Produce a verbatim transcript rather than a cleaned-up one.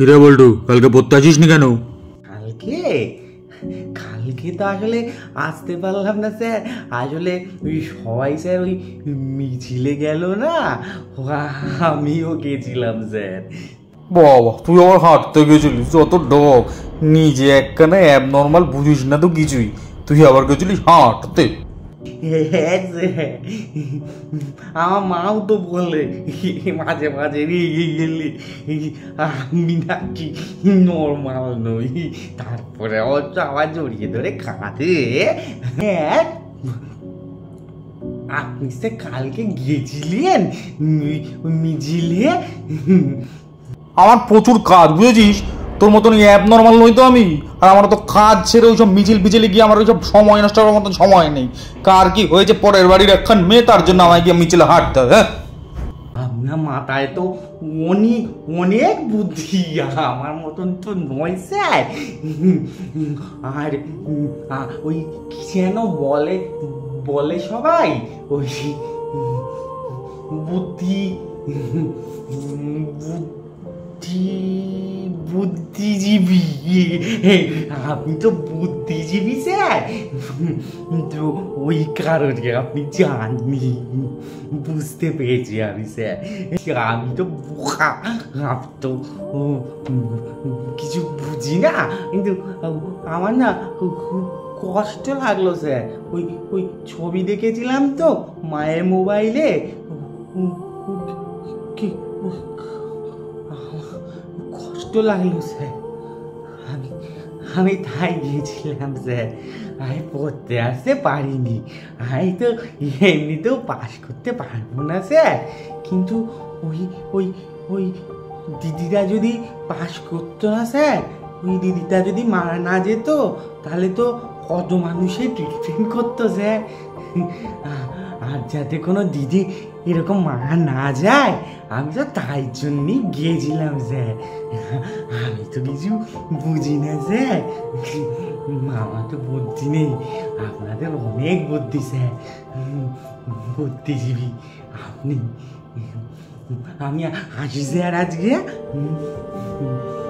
কিরে বল্টু, কালকে পড়তে আসিস নি কেন? কালকে কালকে তো আসলে আসতে পারলাম না স্যার। আসলে ওই সবাই স্যার ওই মিছিলে গেল না, আমিও গেছিলাম স্যার। বাবা, তুই আবার হাঁটতে গেছিলিস? যত ডগ, নিজে একখানে অ্যাব নর্মাল বুঝিস না তো কিছুই, তুই আবার গেছিলিস হাঁটতে? হ্যাঁ স্যার, আমার মাও তো বলে মাঝে মাঝে রেগে গেলে আমি নাকি নর্মাল নই, তারপরে অত আবার জড়িয়ে ধরে কাঁদে। হ্যাঁ, আপনি সে কালকে গিয়েছিলেন মিছিলে? আমার প্রচুর কাজ, বুঝেছিস? তোর মতন অ্যাব নর্মাল নই তো আমি। আর আমার তো কাজ ছেড়ে ওইসব মিছিল মিছিলে গিয়ে আমার ওইসব সময় নষ্ট করার মতন সময় নেই। কার কি হয়েছে পরের বাড়ির একখান মেয়ে, তার জন্য আমায় গিয়ে মিছিলে হাঁটতে হবে? হ্যাঁ, আপনার মাথায় তো অনেক অনেক বুদ্ধি, আমার মতন তো নয় স্যার। আর ওই কি যেন বলে বলে সবাই, ওই বুদ্ধি বুদ্ধি বুদ্ধিজীবী। আপনি তো বুদ্ধিজীবী স্যার, তো ওই কারণে আপনি জাননি, বুঝতে পেরেছি আমি স্যার। আমি তো বোকা, আমি তো কিছু বুঝি না, কিন্তু আমার না খুব কষ্ট লাগলো স্যার। ওই ওই ছবি দেখেছিলাম তো মায়ের মোবাইলে, কষ্ট লাগলো স্যার। আমি আমি তাই গিয়েছিলাম স্যার, আমি পড়তে আসতে পারিনি। আমি তো এমনিতেও পাস করতে পারবো না স্যার, কিন্তু ওই ওই ওই দিদিরা যদি পাস করতো না স্যার, ওই দিদিটা যদি মারা না যেত, তাহলে তো কত মানুষের ট্রিটমেন্ট করতো স্যার। আর যাতে কোনো দিদি এরকম মারা না যায়, আমি তো তাই জন্যই গিয়েছিলাম স্যার। আমি তো কিছু বুঝি না স্যার, আমার তো বুদ্ধি নেই, আপনাদের অনেক বুদ্ধি স্যার, বুদ্ধিজীবী আপনি। আমি আসি স্যার আজকে।